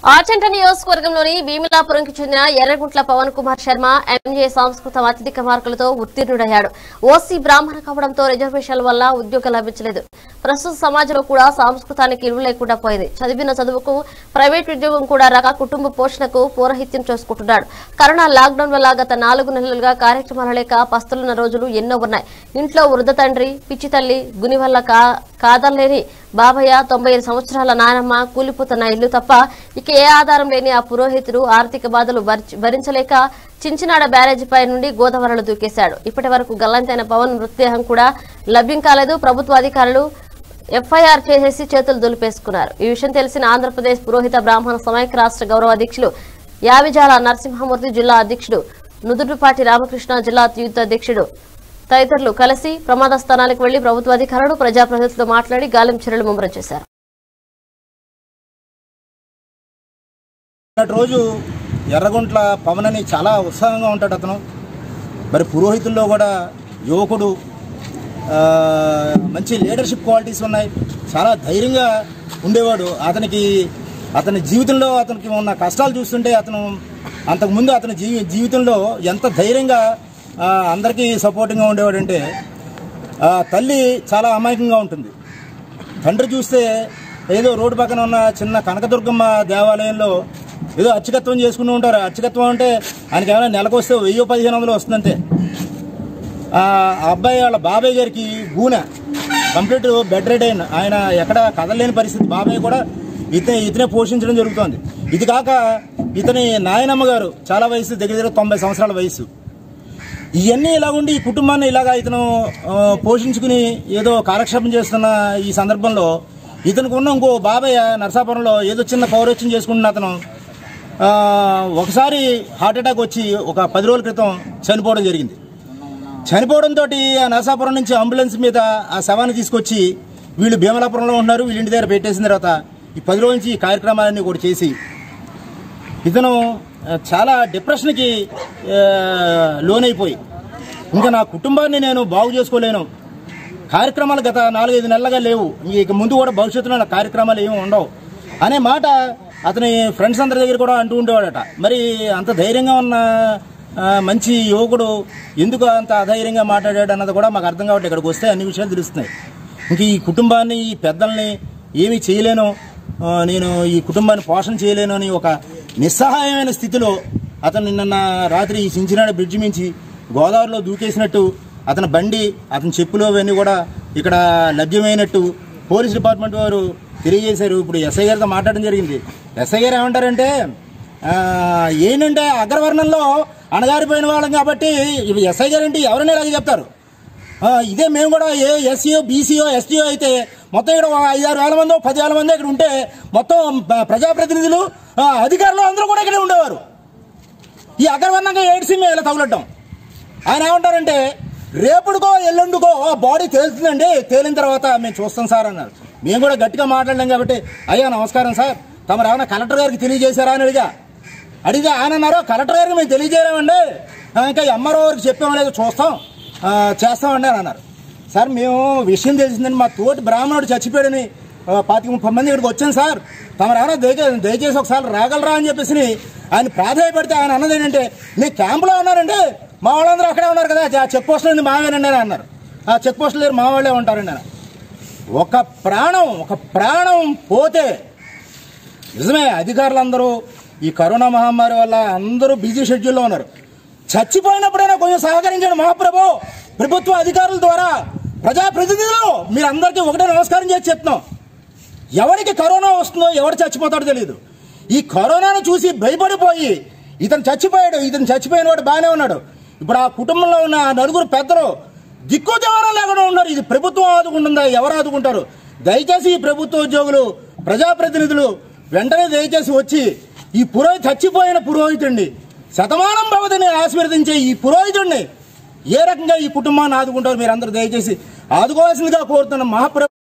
ఆచంట నియోజకవర్గంలోని భీమిలాపురంకి చెందిన ఎర్రగుంట్ల పవన్ కుమార్ శర్మ ఎంజే సంస్కృతం అత్యధిక మార్కులతో ఉత్తీర్ణుడయ్యాడు. ఓసీ బ్రాహ్మణ కావడంతో రిజర్వేషన్ల వల్ల ఉద్యోగం లభించలేదు. ప్రస్తుత సమాజంలో కూడా సంస్కృతానికి ఇరువు లేకుండా పోయింది. చదివిన చదువుకు ప్రైవేట్ ఉద్యోగం కూడా రాక కుటుంబ పోషణకు పౌరహిత్యం చేసుకుంటున్నాడు. కరోనా లాక్డౌన్ వల్ల గత 4 నెలలుగా కార్యక్రమాలు లేక పస్తులున్న రోజులు ఎన్నో ఉన్నాయి. ఇంట్లో వృద్ధ తండ్రి, పిచ్చి తల్లి, గుని వల్ల కాదలేని బాబయ్య, 95 సంవత్సరాల నానమ్మ, కూలిపోతున్న ఇల్లు తప్ప ఇక ఏ ఆధారం లేని ఆ పురోహితుడు ఆర్థిక బాధలు భరించలేక చించినాడ బ్యారేజీపై నుండి గోదావరిలో దూకేశాడు. ఇప్పటి వరకు గల్లంతైన పవన్ మృతదేహం కూడా లభ్యం కాలేదు. ప్రభుత్వ అధికారులు ఎఫ్ఐఆర్ చేసేసి చేతులు దులిపేసుకున్నారు. ఈ విషయం తెలిసిన ఆంధ్రప్రదేశ్ పురోహిత బ్రాహ్మణ సమైక్య రాష్ట్ర గౌరవ అధ్యక్షులు యావిజాల నరసింహమూర్తి, జిల్లా అధ్యక్షుడు నుదుటిపాటి రామకృష్ణ, జిల్లా యూత్ అధ్యక్షుడు తదితరులు కలిసి ప్రమాద స్థానాలకు వెళ్లి ప్రభుత్వ అధికారులు, ప్రజాప్రతినిధులతో మాట్లాడి గాలింపు చర్యలు ముమ్మరం చేశారు. రోజు ఎర్రగుంట్ల పవన్ అని చాలా ఉత్సాహంగా ఉంటాడు అతను. మరి పురోహితుల్లో కూడా యువకుడు, మంచి లీడర్షిప్ క్వాలిటీస్ ఉన్నాయి. చాలా ధైర్యంగా ఉండేవాడు. అతని జీవితంలో అతనికి ఉన్న కష్టాలు చూస్తుంటే అంతకుముందు అతని జీవితంలో ఎంత ధైర్యంగా అందరికీ సపోర్టింగ్గా ఉండేవాడంటే, తల్లి చాలా అమాయకంగా ఉంటుంది. తండ్రి చూస్తే ఏదో రోడ్డు పక్కన ఉన్న చిన్న కనకదుర్గమ్మ దేవాలయంలో ఏదో అర్చకత్వం చేసుకుంటూ ఉంటారు. అర్చకత్వం అంటే ఆయనకి ఏమైనా నెలకు వస్తే 1000-1500 వస్తుందంతే. ఆ అబ్బాయి వాళ్ళ బాబాయ్ గారికి గూనె, కంప్లీట్ బెడ్ రెడ్ అయిన ఆయన, ఎక్కడ కదలలేని పరిస్థితి. బాబాయ్ కూడా ఇతనే పోషించడం జరుగుతోంది. ఇది కాక ఇతని నాయనమ్మ గారు చాలా వయసు, దగ్గర 90 సంవత్సరాల వయసు. ఇవన్నీ ఇలా ఉండి ఈ కుటుంబాన్ని ఇలాగా ఇతను పోషించుకుని ఏదో కాలక్షేపం చేస్తున్న ఈ సందర్భంలో ఇతనికి ఉన్న ఇంకో బాబాయ్ నరసాపురంలో ఏదో చిన్న పౌరోత్యం చేసుకుంటున్న అతను ఒకసారి హార్ట్అటాక్ వచ్చి ఒక 10 రోజుల క్రితం చనిపోవడం జరిగింది. చనిపోవడంతో ఆ నరసాపురం నుంచి అంబులెన్స్ మీద ఆ శవాన్ని తీసుకొచ్చి వీళ్ళు భీమలాపురంలో ఉన్నారు, వీళ్ళ ఇంటి దగ్గర పెట్టేసిన తర్వాత ఈ 10 రోజుల నుంచి ఈ కార్యక్రమాలన్నీ కూడా చేసి ఇతను చాలా డిప్రెషన్కి లోనైపోయి, ఇంకా నా కుటుంబాన్ని నేను బాగు చేసుకోలేను, కార్యక్రమాలు గత 4-5 నెలలుగా లేవు, ఇక ముందు కూడా భవిష్యత్తులో నా కార్యక్రమాలు ఏమి ఉండవు అనే మాట అతని ఫ్రెండ్స్ అందరి దగ్గర కూడా అంటూ ఉండేవాడట. మరి అంత ధైర్యంగా ఉన్న మంచి యువకుడు ఎందుకు అంత అధైర్యంగా మాట్లాడాడు అన్నది కూడా మాకు అర్థం కావట్లేదు. ఇక్కడికి వస్తే అన్ని విషయాలు తెలుస్తున్నాయి. ఇంక ఈ కుటుంబాన్ని, ఈ పెద్దల్ని ఏమీ చేయలేను, నేను ఈ కుటుంబాన్ని పోషణ చేయలేను అని ఒక నిస్సహాయమైన స్థితిలో అతను నిన్న రాత్రి ఈ చించినాడ బ్రిడ్జి మించి గోదావరిలో దూకేసినట్టు, అతని బండి, అతని చెప్పులు అవన్నీ కూడా ఇక్కడ లభ్యమైనట్టు పోలీస్ డిపార్ట్మెంట్ వారు తెలియజేశారు. ఇప్పుడు ఎస్ఐ గారితో మాట్లాడడం జరిగింది. ఎస్ఐ గారు ఏమంటారంటే, ఏంటంటే అగ్రవర్ణంలో అణగారిపోయిన వాళ్ళం కాబట్టి ఎస్ఐ గారు ఏంటి ఎవరైనా ఇలాగే చెప్తారు. ఇదే మేము కూడా ఎస్సీఓ, బీసీఓ, ఎస్టీఓ అయితే మొత్తం ఇక్కడ 5-6 వేల మందో 10,000 మంది ఇక్కడ ఉంటే మొత్తం ప్రజాప్రతినిధులు, అధికారులు అందరూ కూడా ఇక్కడే ఉండేవారు. ఈ అగ్రవర్ణంగా ఏడ్సి మేము ఇలా తగులడ్డాం. ఆయన ఏమంటారంటే, రేపుడుకో ఎల్లుండుకో బాడీ తేలుతుందండి, తేలిన తర్వాత మేము చూస్తాం సార్ అన్నారు. మేము కూడా గట్టిగా మాట్లాడలేం కాబట్టి, అయ్యా నమస్కారం సార్, తమరు ఏమైనా కలెక్టర్ గారికి తెలియజేశారా అని అడిగితే ఆయన అన్నారు, కలెక్టర్ గారికి మేము తెలియజేయలేమండి, ఇంకా ఎంఆర్ఓ గారికి చెప్పామో లేదో చేస్తామండి అని అన్నారు. సార్ మేము విషయం తెలిసిందండి, మా తోటి బ్రాహ్మణుడు చచ్చిపోయాడని 25-30 మంది ఇక్కడికి వచ్చాను సార్, తమరు ఎవరో దయచేసి ఒకసారి రాగలరా అని చెప్పేసి ఆయన ప్రాధాయపడితే ఆయన అన్నది ఏంటంటే, నేను క్యాంపులో ఉన్నానండి, మా వాళ్ళందరూ అక్కడే ఉన్నారు కదా, చెక్ పోస్టులు మావేనండి అని అన్నారు. ఆ చెక్ పోస్టులు దగ్గర మా వాళ్ళే ఉంటారండి అని. ఒక ప్రాణం పోతే నిజమే, అధికారులందరూ ఈ కరోనా మహమ్మారి వల్ల అందరూ బిజీ షెడ్యూల్లో ఉన్నారు. చచ్చిపోయినప్పుడైనా కొంచెం సహకరించండి మహాప్రభు. ప్రభుత్వ అధికారుల ద్వారా, ప్రజాప్రతినిధులు, మీరందరికీ ఒకటే నమస్కారం చేసి చెప్తున్నాం. ఎవరికి కరోనా వస్తుందో, ఎవరు చచ్చిపోతాడో తెలియదు. ఈ కరోనాను చూసి భయపడిపోయి ఇతను చచ్చిపోయిన వాడు బాగానే ఉన్నాడు. ఇప్పుడు ఆ కుటుంబంలో ఉన్న 9 పెద్దలు దిక్కుదేవరం లేకుండా ఉన్నారు. ఇది ప్రభుత్వం ఆదుకుంటుందా? ఎవరు ఆదుకుంటారు? దయచేసి ఈ ప్రభుత్వ ఉద్యోగులు, ప్రజాప్రతినిధులు వెంటనే దయచేసి వచ్చి ఈ చచ్చిపోయిన పురోహితుడిని, శతమానం భవతిని ఆశీర్వదించే ఈ పురోహితుడిని ఏ రకంగా ఈ కుటుంబాన్ని ఆదుకుంటారు మీరందరూ దయచేసి ఆదుకోవాల్సిందిగా కోరుతున్న మహాప్రభు.